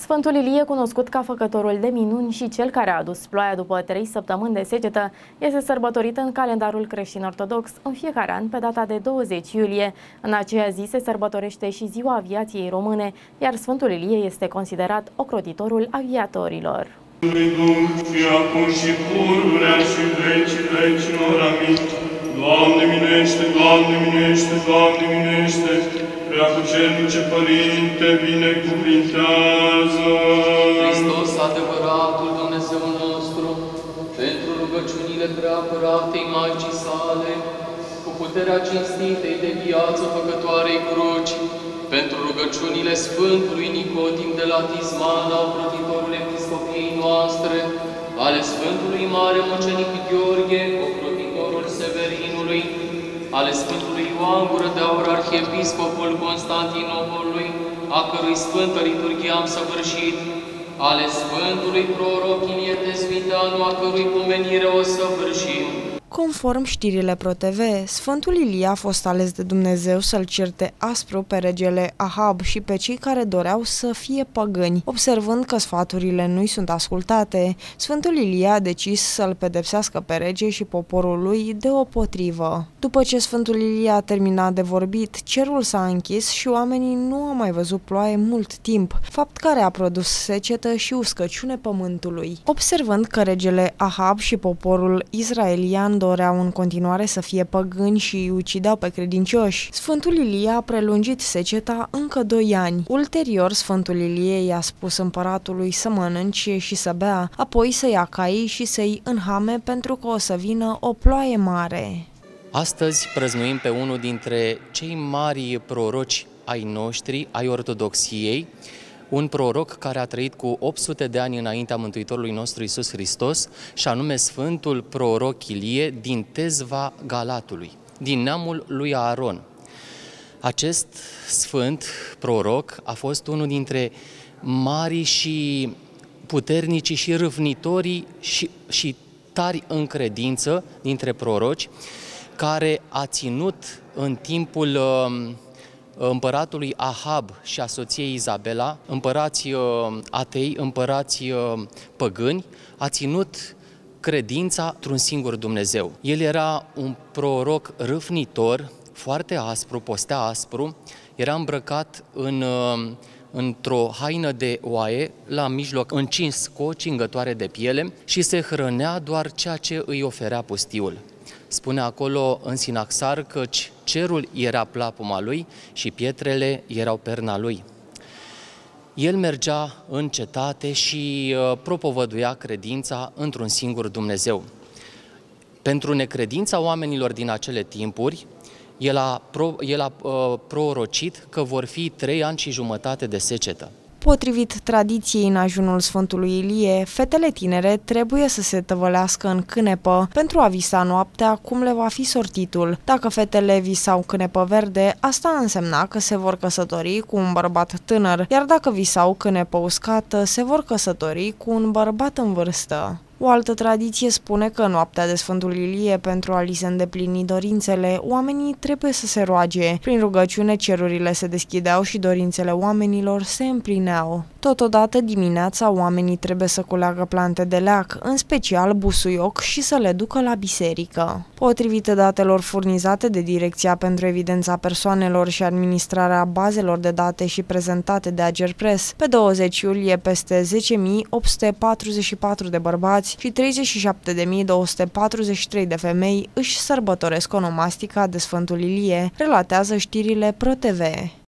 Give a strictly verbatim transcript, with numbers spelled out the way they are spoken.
Sfântul Ilie, cunoscut ca făcătorul de minuni și cel care a adus ploaia după trei săptămâni de secetă, este sărbătorit în calendarul creștin-ortodox în fiecare an pe data de douăzeci iulie. În aceea zi se sărbătorește și ziua aviației române, iar Sfântul Ilie este considerat ocrotitorul aviatorilor. Doamne minește, Doamne minește, Doamne minește, Preacucernice Părinte, binecuvintează! Hristos, adevăratul Dumnezeu nostru, pentru rugăciunile preapăratei Maicii sale, cu puterea cinstitei de viață făcătoarei cruci, pentru rugăciunile Sfântului Nicodim de la Tismana, ocrotitorul episcopiei noastre, ale Sfântului Mare Mucenic Gheorghe, ocrotitorul Severinului, ale Sfântului Ioan Gură de Aur, arhiepiscopul Constantinopolului, a cărui sfântă liturghie am săvârșit, ale Sfântului Proroc Ilie Tezmiteanu, a cărui pomenire o săvârșim. Conform știrile ProTV, Sfântul Ilie a fost ales de Dumnezeu să-l certe aspru pe regele Ahab și pe cei care doreau să fie păgâni. Observând că sfaturile nu-i sunt ascultate, Sfântul Ilie a decis să-l pedepsească pe rege și poporul lui deopotrivă. După ce Sfântul Ilie a terminat de vorbit, cerul s-a închis și oamenii nu au mai văzut ploaie mult timp, fapt care a produs secetă și uscăciune pământului. Observând că regele Ahab și poporul israelian doreau în continuare să fie păgâni și îi ucideau pe credincioși, Sfântul Ilie a prelungit seceta încă doi ani. Ulterior, Sfântul Ilie i-a spus împăratului să mănânce și să bea, apoi să ia caii și să-i înhame pentru că o să vină o ploaie mare. Astăzi prăznuim pe unul dintre cei mari proroci ai noștri, ai ortodoxiei, un proroc care a trăit cu opt sute de ani înaintea Mântuitorului nostru Iisus Hristos, și anume Sfântul Proroc Ilie din Tezva Galatului, din neamul lui Aaron. Acest sfânt proroc a fost unul dintre marii și puternicii și râvnitorii și, și tari în credință dintre proroci, care a ținut în timpul împăratului Ahab și a soției Izabela, împărați atei, împărați păgâni, a ținut credința într-un singur Dumnezeu. El era un proroc râvnitor, foarte aspru, postea aspru, era îmbrăcat în, într-o haină de oaie, la mijloc încins cu o cingătoare de piele și se hrănea doar ceea ce îi oferea pustiul. Spune acolo în sinaxar că cerul era plapuma lui și pietrele erau perna lui. El mergea în cetate și propovăduia credința într-un singur Dumnezeu. Pentru necredința oamenilor din acele timpuri, el a, pro, el a uh, prorocit că vor fi trei ani și jumătate de secetă. Potrivit tradiției în ajunul Sfântului Ilie, fetele tinere trebuie să se tăvălească în cânepă pentru a visa noaptea cum le va fi sortitul. Dacă fetele visau cânepă verde, asta însemna că se vor căsători cu un bărbat tânăr, iar dacă visau cânepă uscată, se vor căsători cu un bărbat în vârstă. O altă tradiție spune că noaptea de Sfântul Ilie, pentru a li se îndeplini dorințele, oamenii trebuie să se roage. Prin rugăciune cerurile se deschideau și dorințele oamenilor se împlineau. Totodată dimineața oamenii trebuie să culeagă plante de leac, în special busuioc, și să le ducă la biserică. Potrivit datelor furnizate de Direcția pentru Evidența Persoanelor și Administrarea Bazelor de Date și prezentate de Agerpres, pe douăzeci iulie peste zece mii opt sute patruzeci și patru de bărbați și treizeci și șapte de mii două sute patruzeci și trei de femei își sărbătoresc onomastica de Sfântul Ilie, relatează știrile ProTV.